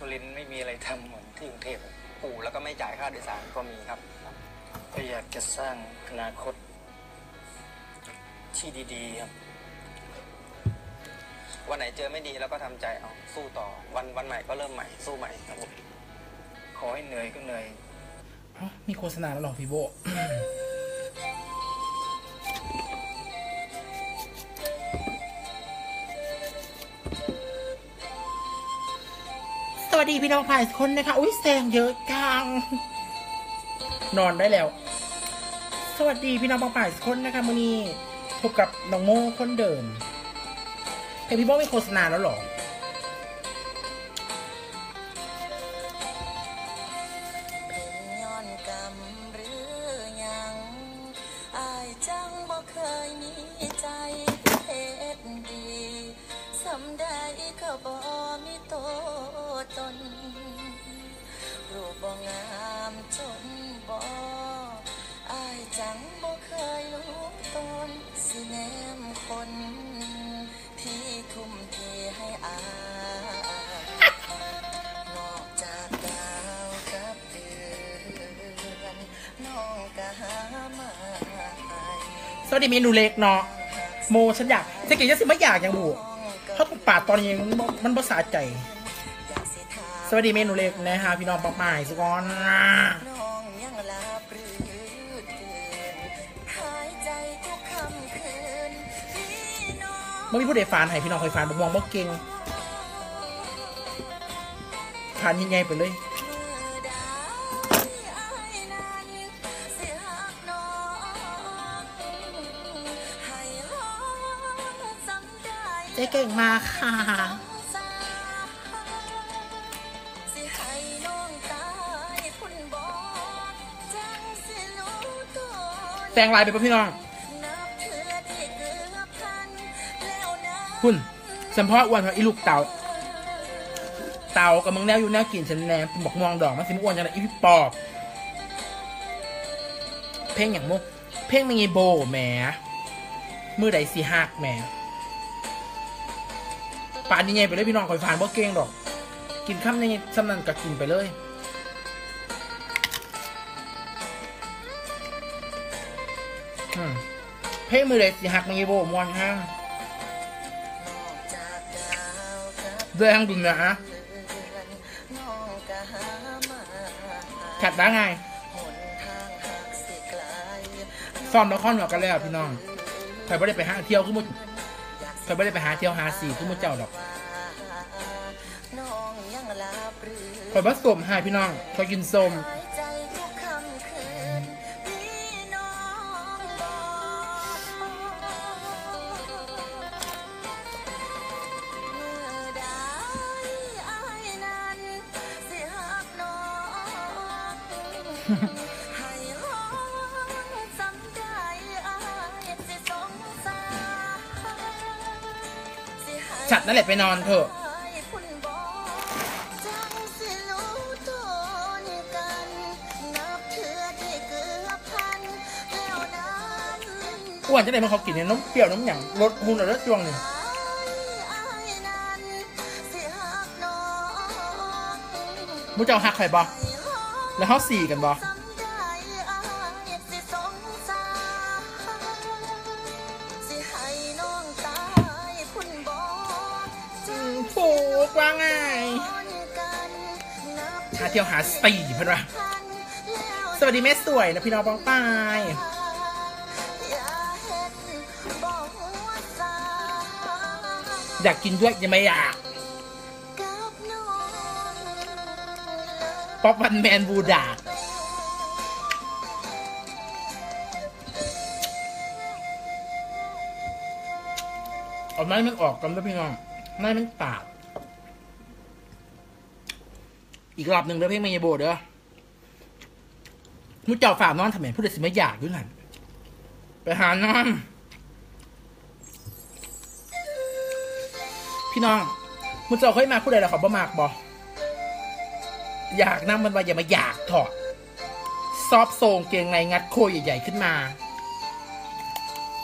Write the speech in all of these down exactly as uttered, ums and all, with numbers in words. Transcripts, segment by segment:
สุรินทร์ไม่มีอะไรทำเหมือนที่กรุงเทพปู่แล้วก็ไม่จ่ายค่าโดยสารก็มีครับก็อยากจะสร้างอนาคตที่ดีๆครับวันไหนเจอไม่ดีแล้วก็ทำใจเอาสู้ต่อวันวันใหม่ก็เริ่มใหม่สู้ใหม่ครับผมขอให้เหนื่อยก็เหนื่อยมีโฆษณาแล้วหรอพี่โบสวัสดีพี่น้องผ่านคนนะคะอุ้ยแสงเยอะจังนอนได้แล้วสวัสดีพี่น้องผ่านคนนะคะมื้อนี้พบกับน้องโม่คนเดิมเฮ้ยพี่โบมีโฆษณาแล้วหรอรูปบ่งามจนบ่อายจังบ่เคยรู้ตนสิแนมคนที่ทุ่มเทให้อายนอกจากดาวกับเดือนน้องก็หามาสวัสดีเมนูเล็กเนาะโมฉันอยากจะกินจะสิไม่อยากอย่างบุเขาถูกปาดตอนนี้มันภาษาใจสวัสดีเมนูเล็กนะฮะพี่น้องปักหมายสุกรเมื่อมีผู้เดฟานให้พี่น้องคอยฟานบอกมองบอกเก่งฟานยิ่งใหญ่ไปเลยเจ๊เก่งมากค่ะแซงลายไปป่ะพี่น้องคุณสัมพออ้วนเพราะอีลูกเต่าเต่ากับมึงแนวอยู่แนวกินฉันแนมบอกมองดอกมันสิมอ้วนจังเลยอีพี่ปอบเพลงอย่างมุกเพลงไม่ไงโบแหมมือใดสีหักแหมปานยังไงไปเลยพี่น้องคอยฟานบ่เก่งดอกกินข้ามยังไงสำนันก็กินไปเลยเพลงมือใดสีหักไม่ไงโบมวนห้างแรงดุนนะฮะขัดได้ไงซ้อมละครหัวกันแล้วพี่น้องใครไม่ได้ไปหาเที่ยวขึ้นมุดใครไม่ได้ไปหาเที่ยวหาสีขึ้นมุดเจ้าดอกคอยบัสสมหายพี่น้องคอยกินส้มจัดนั่นแหละไปนอนเถอะอ้วนจะได้มาเขากินเนี่ยน้ำเปรี้ยวน้ำหยั่งรสหุ่นหรือรสจวงหนึ่งมุ้งเจ้าหักใครบ่แล้วเขาสี่กันบ่ผูกว่าไงหาเที่ยวหาสี่เพื่อนวะสวัสดีแม่สวยนะพี่น้องป้องป้ายอยากกินด้วยยังไม่อยากป๊อปวันแมนบูดาเอาไม้มันออกกันแล้วพี่น้องไม้มันปาดอีกรอบหนึ่งเด้อเพ่งไม่ยโบเด้อมุ้งเจ้าฝ่านอนทำไมผู้ใดสิไม่อยากด้วยนั่นไปหานอนพี่น้องมุ้งเจ้าเคยมาผู้ใดแล้วเขาบ่มากบ่อยากนั่งมันว่าอย่ามาอยากถอดซอฟโซงเกงในงัดโคยใหญ่ๆขึ้นมา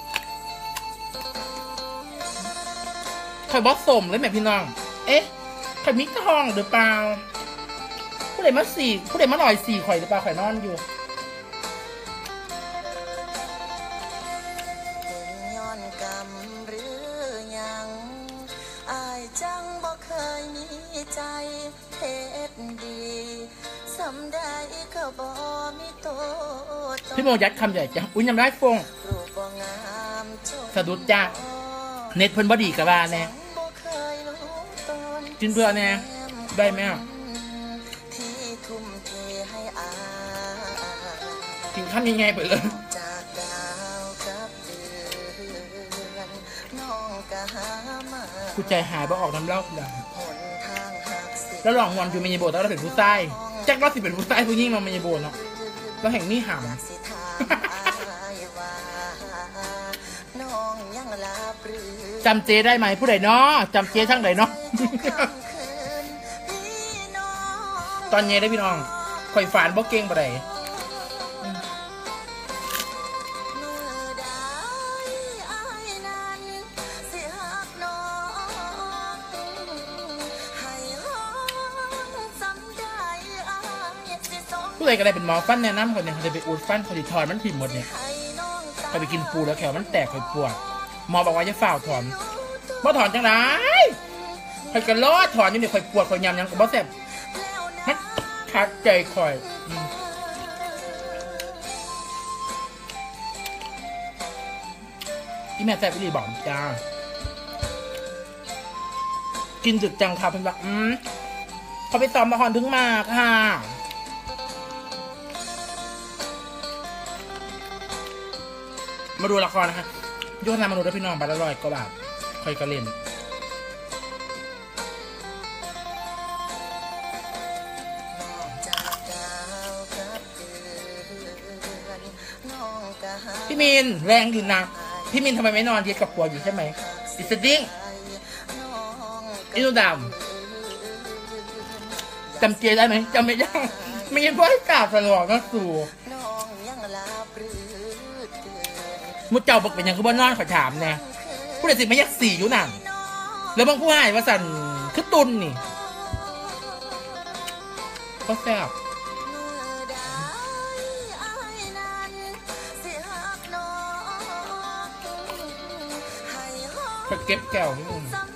คอยบอสสมเลยแม่พี่น้องเอ๊ะข่อยมิทองหรือเปล่าผู้ใดมาสี่ผู้ใดมาหน่อยสี่ข่อยหรือเปล่าข่อยนอนอยู่ย้อนกรรมหรือยังอายจังบ่เคยมีใจเพชรดีสำได้ก็บ่มีตัวพี่โมยัดคำใหญ่จังอุ้ยยำได้ฟงสะดุดจ้าเน็ตเพิ่นบอดีกับว่าแน่กินเพื่อแน่ได้ไหมอ่ะกินข้ามยังไงไปเลยกูใจหายบ่ออกน้ำเล่าเลยแล้วหลองมอนอยู่เมยโบแต่เราเป็นผู้ชายแจ็คเราสิเป็นผู้ชายผู้ยิ่งเราเมยโบเนาะแล้วแห่งนี้หามจำเจได้ไหมผู้ใดเนาะจำเจทั้งใดเนาะตอนเย็นได้พี่น้องข่อยฝานบ่เก่งบ่ได้ผู้ใดก็ได้เป็นหมอฟันแนะนำคนเนี่ยเขาจะไปอุดฟันเขาจะถอนมันถิ่มหมดเนี่ยเขาไปกินปูแล้วแขวมันแตกข่อยปวดหมอบอกว่าจะฝ่าถอนบ่ถอนจังไรข่อยกระโดดถอนอยู่เนี่ยข่อยปวดข่อยยำยังกับบ่แซ่บมันคักใจข่อยอีแม่แซ่บอีหลีบอกจ้ากินดึกจังค่ะเพิ่นบอกอืมเขาไปซ้อมละครถึงมาค่ะมาดูละครนะคะยุคนามาดูด้วยพี่น้องบาทละร้อยก็บาทคอยกระเล่นพี่มินแรงอยู่นะพี่มินทำไมไม่นอนเย็ดกับปัวอยู่ใช่ไหมอิสติ้งอินูดำจำเจได้ไหมจำไม่ได้ไม่ยังพ่อให้กราบตลอดนะสู่มุดเจ้าบอกเป็นยังคือว่านอนขอถามเนี่ยผู้ใดสิไม่ยักสี่อยู่นั่นแล้วบางผู้ให้ว่าสั่นคือตุนนี่ก็แซ่บไปเก็บแก้วนี่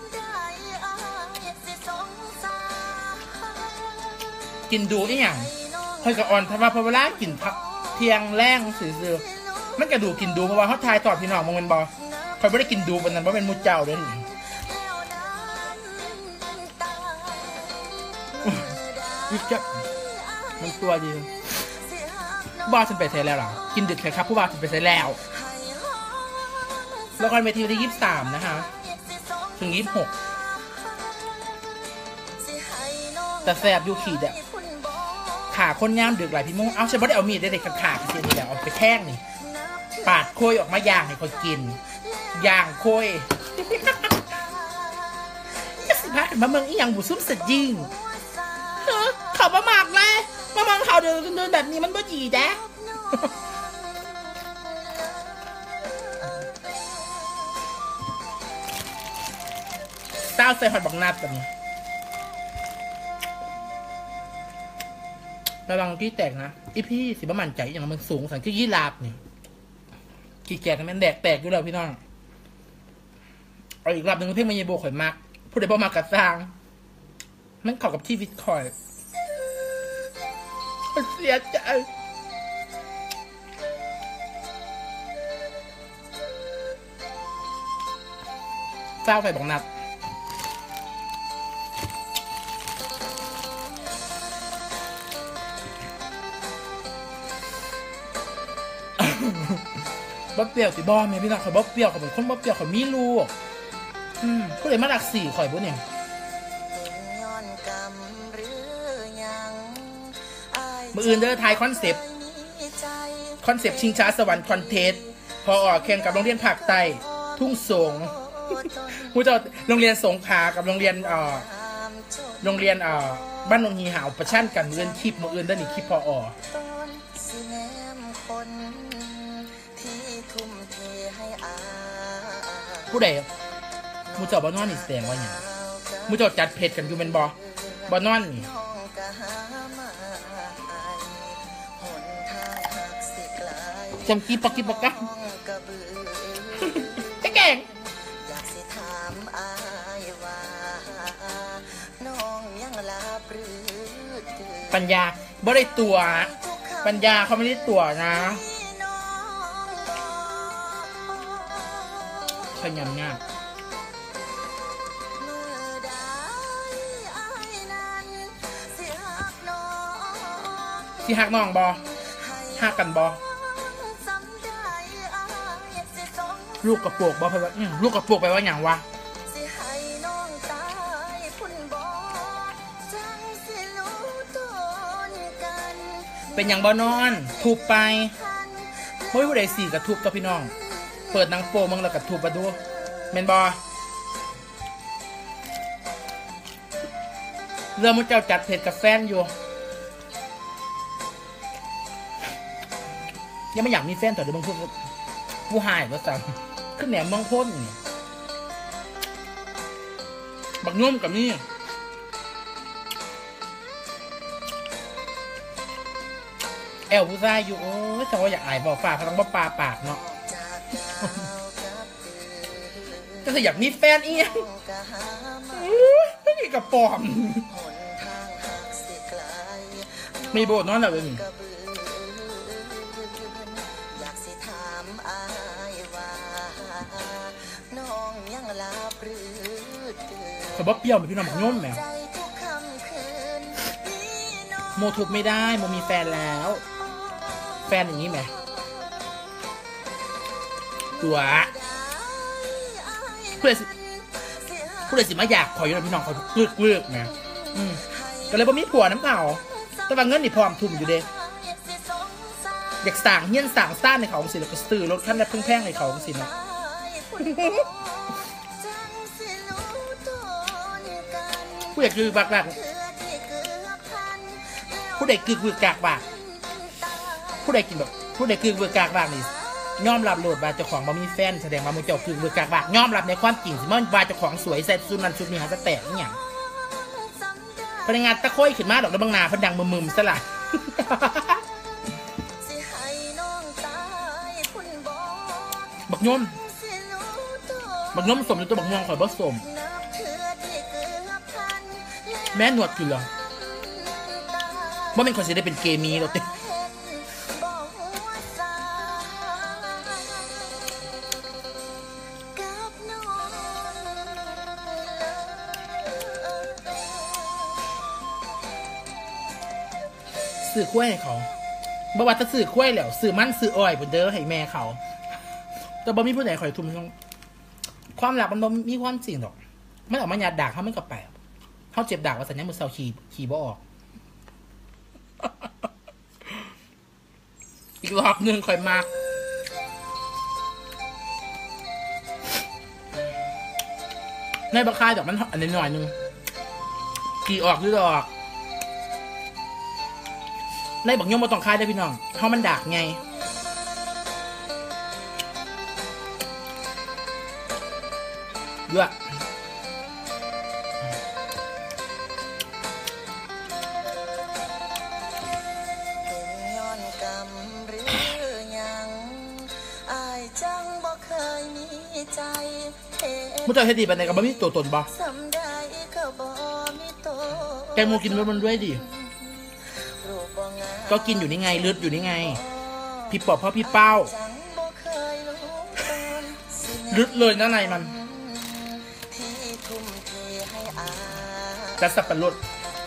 กินดูอีหยังค่อยกระอ่อนทว่าพอเวลากินพักเที่ยงแรงสื่อมันกระดูกินดูเพราะว่าเขาทายตอดพี่น้องมึงเป็นบอคอยไม่ได้กินดูเป็นนั้นเพราะเป็นมุดเจ้าด้วยนี่จะมันตัวดีบ้าฉันไปเสร็จแล้วหรอกินดึกเลยครับผู้บ้าฉันไปเสร็จแล้วละครเวทีที่ยี่สิบสามนะคะถึงยี่สิบหกแต่แสบยูขีดอะขาคนย่ามดึกหลายพี่โมงเอาฉันไม่ได้เอามีดได้เลยขาดเสียนี่แหละเอาไปแท่งนี่ปาดโคยออกมาย่างให้คนกินย่างโคยจะสิพามาเมืองอีหยังบุซุ่มสยิงเขาประมากเลยมาเมืองเขาเดินเดินแบบนี้มันบ่ดีแจ๊เต้าใส่หอดบักนัดแบบนี้ระวังที่แตกนะอีพี่สิบมันใจอย่างมันสูงสังที่ยี่ลาบนี่ขี้แก่กันแม่นแดกแตกอยู่แล้วพี่น้องเอาอีกรอบหนึ่งเพ่งมันยีโบข่อยมากพูดได้พอมากระซังมันเข้ากับที่วิตคอยเสียใจเจ้าใส่บักนัดบ๊อบเปรี้ยวสิบอมไหมพี่น้องข่อยบ๊อบเปรี้ยวข่อยเป็นคนบ๊อบเปรี้ยวข่อยมีลูกอืมผู้ใดมาดักสี่ข่อยบุ้เนี่ยมืออื่นเด้อทายคอนเซปต์คอนเซปต์ชิงช้าสวรรค์คอนเทสต์พอออกแข่งกับโรงเรียนภาคใต้ทุ่งสงผู้เจ้าโรงเรียนสงขลากับโรงเรียนเอ่อโรงเรียนเอ่อบ้านนงฮีหาวประชันกันมืออื่นคลิปมืออื่นเด้อนี่คลิปพอออกผู้ใดมูเจ้าบ้านนอนนี่แสดงว่าอย่างมุจอดจัดเพจกันอยู่เป็นบอบอนอนนี่จำกีปอกกีปอกกันไอ้แก่งปัญญาบ่ได้ตัวปัญญาเขาไม่ได้ตัวนะขยันงานสิหักน้องบอหักกันบอลูกกระโปกบอเพราะว่าลูกกระโปกไปว่าอย่างวะเป็นอย่างบอนอนทุบไปเฮ้ยผู้ใดสี่กระทุบตัวพี่น้องเปิดหนังโปมึงแล้วกระทุบมาดูเมนบอเรื่องมุ้งเจ้าจัดเพจกับแฟนอยู่ยังไม่อยากมีแฟนต่อเดี๋ยวมึงพูดผู้หายว่าสั่งขึ้นแหนมเมืองพ้นบักนุ่มกับนี่แอลผู้ชายอยู่โอ้ยแต่ว่าอยากอายบอกฝากเขาต้องบอกปลาปากเนาะก็คืออยากมีแฟนอีกไม่มีกระป๋อมมีโบนนอนแล้วเองเขาบอกเปรี้ยวเหมือนพี่น้องบักนุ่มแมวโมทุบไม่ได้โมมีแฟนแล้วแฟนอย่างนี้ไหมตัวผู้ใดสิผู้ใดสิมาอยากขออยู่นะพี่น้องเขาเลือกเลือกนะอืมก็เลยบ่มีผัวน้ำเปล่าแต่ว่าเงินนี่พร้อมทุ่มอยู่เด้อยากสั่งเงี้ยสั่งซ่านในเขาสิแล้วก็ซื้อรถคันละแพงๆในเขาสินะผู้ใดคือบักบักผู้ใดคือคือกากบากผู้ใดกินแบบผู้ใดคือคือกากบากนี่ยอมรับโหลดว่าเจ้าของบ่มีแฟนแสดงว่ามึงเจ้าคือคือกากบากยอมรับในความจริงสิมันว่าเจ้าของสวยใส่ชุดนั้นชุดนี้หาจะแตกนี่อย่างพนักงานตะโค้ยขึ้นมาดอกแล้วบางนาพดังมึมๆซะละบักยมบักยมสมอยู่ตัวบักม่วงข่อยบ่สมแม่หนวดคือเหรอว่าเป็นคนสิได้เป็นเกมีเราเต็มสื่อคุ้ยให้เขาบ่ว่าจะสื่อคุ้ยแล้วสื่อมั่นสื่ออ้อยบนเด้อให้แม่เขาแต่บ่มีผู้ใดคอยทุ่มความหลักมันบ่มีความจริงหรอกมันออกมาหยาดด่าเขาไม่กระแปะเขาเจ็บด่าว่าสัญญามือเสาขี่ขี่บ่ออกอีกรอบหนึ่งค่อยมากในบะคายดอกมันอันนี้หน่อยนึงขี่ออกหรือออกในบักยมมาต้องคายได้พี่น้องเพราะมันดักไงเยอะมุ้งเจ้าเฮ็ดดีไปไหนกับบ่มีตัวตนบ่แกงโมกินมันด้วยดิก็กินอยู่นี่ไงลืดอยู่นี่ไงพี่ปอบเพราะพี่เป้าลืดเลยนะในมันจะสับปะรด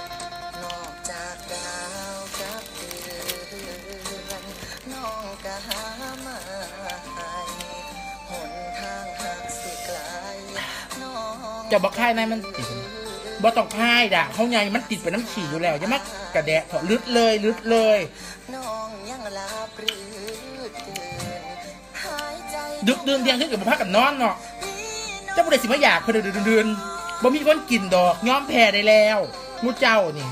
จะบอกค่ายในมันติดบ่ต้องค่ายด่ะเขาไงมันติดไปน้ำฉี่อยู่แล้วจะมักกระแดะเถอะลึดเลยลึดเลยดึกเดือนเดียงขึ้นกับบุพกับนอนเนาะเจ้าบุเรศสิมาอยากเพื่อเดือนเดือนบ่มีคนกินดอกย้อมแพ้ได้แล้วมูเจ้านี่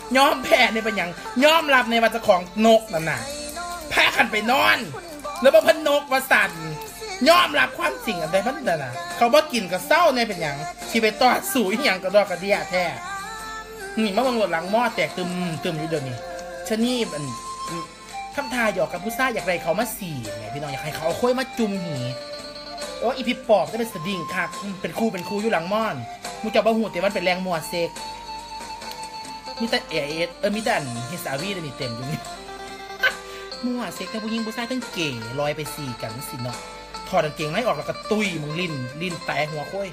ยอมแพ้ในเป็นอย่างยอมรับในว่าเจ้าของนกนั่นน่ะแพ้กันไปนอนแล้วบ่พันนกว่าสั่นยอมรับความจริงอันใดพันนั่นน่ะเขาบ่กินก็เศร้าในเป็นอย่างที่ไปต่อสู้อีหยังก็ดอกกระเดียแท้นี่มาบังหลดหลังหม้อแตกตึมตึมอยู่เดี๋ยวนี้ชะนี่มันทำทาหยอกกับผู้ซ่าอยากไรเขามาสี่ไงพี่น้องอยากให้เขาเอาค่อยมาจุ่มหีโอ้อีพิปอบจะเป็นสดิ่งคักเป็นครูเป็นครูอยู่หลังม่อนมูจับบ้าหูแต่มันเป็นแรงมัวเซกมีแต่เอเอสเออมีแต่อันเฮสาวีนี่เต็มอยู่นี่มัวเซกทั้งผู้หญิงผู้ชายทั้งเก๋ลอยไปสี่กันสิเนาะถอดกางเกงไล่ออกแล้วก็ตุยมึงลิ้นลิ้นแตกหัวค่อย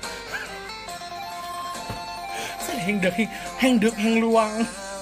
เส้นแห่งดึกแห่งดึกแห่งลวง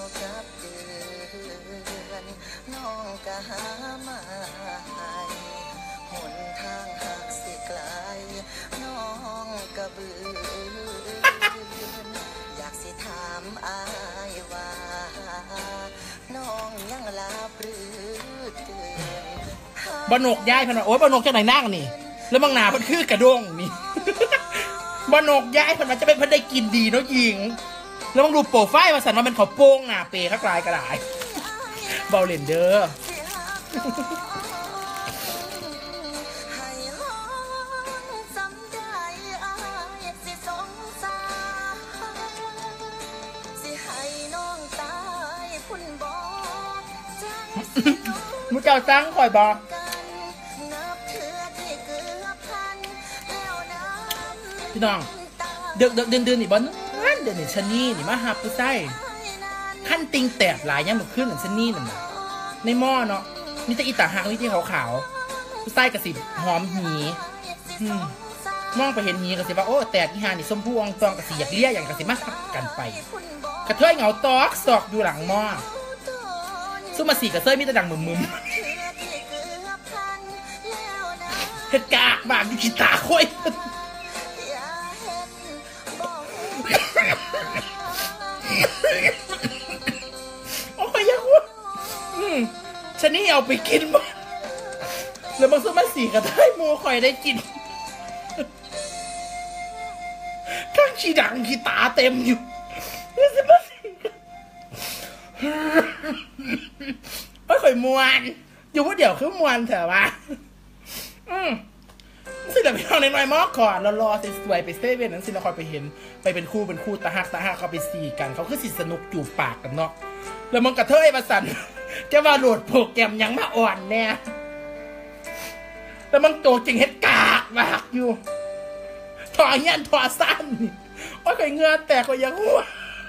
อยากสิถามอายว่าน้องยังลาบหรือตื่นบนกย้ายพนันโอ้ยบนกจะไหนนั่งนี่แล้วบางนามันคือกระด้งนี่บนกย้ายพนันจะเป็นพันได้กินดีเนาะยิงแล้วบางดูโปรไฟล์มาสั่นว่ามันเขาโป้งหนาเปย์ข้ากลายกระดาษเบาเลนเดอร์มุเจ้าตั้งคอยบอกพี่น้องเดือดเดือดเดือนเดือนนี่บอลนั่นเดือนนี่ชนี่นี่มาหาผู้ใต้ขั้นติงแตกหลายยังแบบขึ้นเหมือนชนี่นั่นนะในหม้อเนาะนี่จะอีตาหักนี่ที่ขาวๆผู้ใต้กระสิบหอมหีมองไปเห็นหีกระสิบว่าโอ้แตกอีหานี่ส้มพวงตองกระสิอยากเลี้ยอย่างกระสิมาหักกันไปกระเทยเหงาตอกสอกอยู่หลังหม้อซุ่มมาสี่กระเซยมีแต่ดังมึมมึมเฮ็ดกากบากอยู่ขี้ตาค่อยโอ้ยยังวะฉันนี่เอาไปกินบ้างแล้วบางซุ่มมาสี่กระเทยมูคอยได้กินข้างขี้ดังขี้ตาเต็มอยู่แล้วซุ่มมาสี่ไม่ค่อยมวนอยู่ว่าเดี๋ยวคือมวนเถอะวะอืมสิเดี๋ยวไปเอาในน้อยมอกก่อนรอๆสวยๆไปเซเว่นนั้นสิเราคอยไปเห็นไปเป็นคู่เป็นคู่ตาหักตาหักเขาไปซีกันเขาคือสิสนุกจูบปากกันเนาะแล้วมันกระเทยประสันจะมาโหลดโปรแกรมยังมาอ่อนแน่แล้วมันโตจริงเฮ็ดกากมากอยู่ถอเงี้ยถอสั้นโอ้ยเคยเงือแตกก็ยังหัว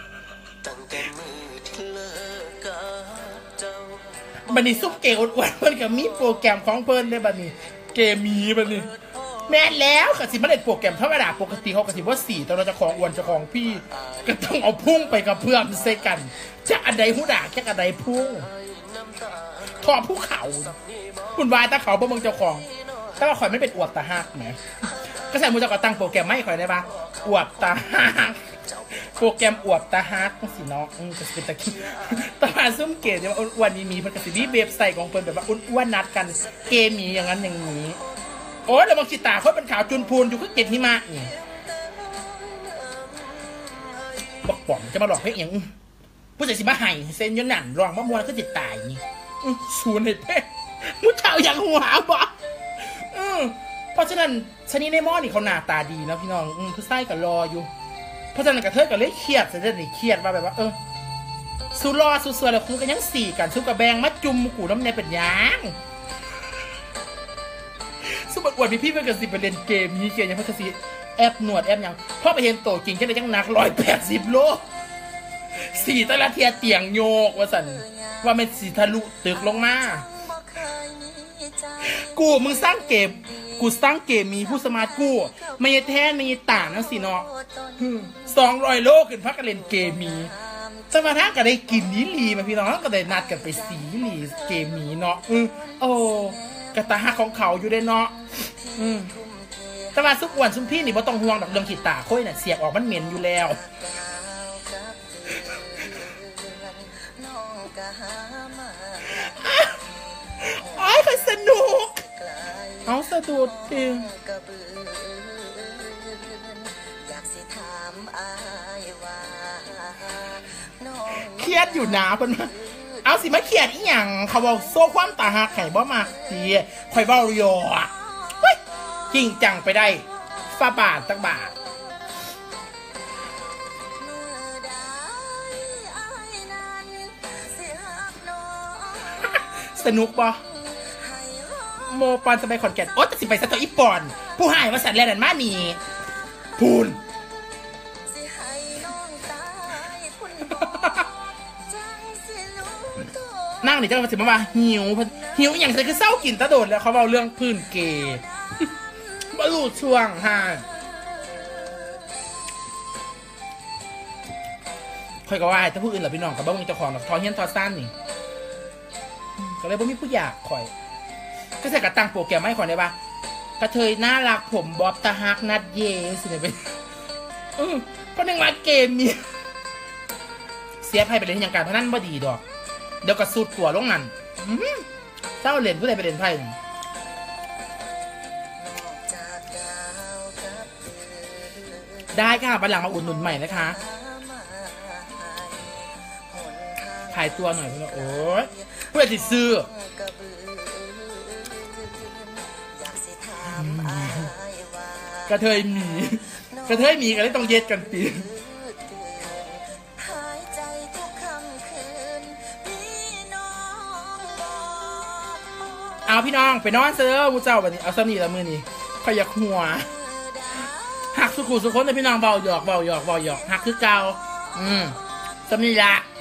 บันนี้ซุปเกย์อ้วนๆมันก็มีโปรแกรมของเพิ่นได้บันนี้เกมีบันนี้แม่แล้วกะสิมาเล่นโปรแกรมธรรมดาปกติเขากะสิว่าสี่ตอนเราจะของอ้วนจะของพี่ก็ต้องเอาพุ่งไปกับเพื่อนใส่กันจะอันใดหูด่าแค่อันใดพุ่งทอผู้เขาคุณวายตาเขาบ่มึงเจ้าของแต่ว่าข่อยไม่เป็นอวดตาหักไหมก็ใส่มือจะก่อตั้งโปรแกรมไม่ข่อยได้ปะอวดตาหักโปรแกรมอวบตาฮาร์ดสิเนาะก็เป็นตะกี้ตาซุ่มเกย์ว่าอ้วนมีมีมันก็สิมีเว็บไซต์ของเพิ่นแบบว่าอ้วนนัดกันเกมีอย่างนั้นอย่างนี้โอ้ยแล้วบางสิตาเขาเป็นขาวจุนพูนอยู่ก็เก็บหิมะนี่บอกป๋องจะมาหลอกเพลงอย่างผู้ชายสิมาไห้เซนยนหนันรองมะม่วงก็จิตตายนี่ศูนย์เลยเพ่มุ้เท้าอย่างหัวบ่เพราะฉะนั้นชนิดในหม้อนี่เขาหน้าตาดีนะพี่น้องผู้ชายก็รออยู่เพราะฉะนั้นกระเทยก็เลยเครียดซะจนนี่เครียดว่าแบบว่าเออสู้รอสู้สวยแล้วคุณก็ยังสี่กันสู้กับแบงมาจุ่มกูน้ำในเป็นยางสู้บทอวดพี่พี่เพื่อนกันสิไปเล่นเกมนี้เกมยังเพื่อนกันสิแอบหนวดแอบยังพ่อไปเห็นโตจริงแค่ไหนยังหนักร้อยแปดสิบโลสี่ตะละเทียเตียงโยกว่าสันว่าเป็นสีทะลุตึกลงมากูมึงสร้างเกมกูสร้างเกมมีผู้สมาร์ทกูไม่แท้ไม่ต่างนั่นสิเนาะสองร้อยโลขึ้นพักกันเล่นเกมมีสมาร์ทก็ได้กินนี้ลีมาพี่น้องก็ได้นัดกันไปสีลีเกมมีเนาะอือโอ้กระตาหักของเขาอยู่ได้เนาะอืมแต่ว่าซุกอ้วนซุมพี่นี่บ่ต้องห่วงดอกเรื่องขีดตาค่อยน่ะเสียบออกมันเหม็นอยู่แล้วไอ้ใครสนุกเอาสะดุดจริงเครีรียดอยู่นะเพิ่นมาเอาสิมาเครียดอีหยังเขาบอกโซ่ความตาหักไข่บ่มาสิข่อยเบ้าโยอ่ะเฮ้ยจริงจังไปได้ฟาบาทตักบาทสนุกปะโมปอนจะไปขอนแก่นโอ๊ตจะสิไปสตออีปอนผู้หายมาสัตว์แลนด์มามีพูนนั่งนี่เจ้ามาสิมาว่าหิวหิวอย่างไรคือเศร้ากินตะโดดแล้วเขาเอาเรื่องพื้นเกย์บรรลุช่วงฮะคอยก็ว่าแต่ผู้อื่นเหรอพี่น้องกับบ้านเจ้าของทอเฮียนทอสั้นนี่ก็เลยบ่มีผู้อยากคอยก็ใส่กระตังโปรแกรมให้คอยได้ปะกระเทยน่ารักผมบ๊อบตาฮักนัดเยสิเนี่ยเป็นอือเพราะหนึ่งมาเกมมีเสียภัยไปเล่นอย่างการพนันบ่ดีดอกเดี๋ยวก็สูดตัวลงนั่นเศร้าเล่นผู้ใดไปเล่นไพ่ได้ค่ะบันหลังมาอุดหนุนใหม่นะคะขายตัวหน่อยเพื่อนโอ้ยเพื่อติดซื้อกระเทยหมีกระเทยหมีกันเลยต้องเย็ดกันปีเอาพี่น้องไปนอนเซอร์มูเจ้าวันนี้เอาซ้ำนี่ละมือนี่ขยักหัวหักสุขุสุขคนเลยพี่น้องเบาหยอกเบาหยอกเบาหยอกหักคือเก่าอืมซ้ำนี่ละ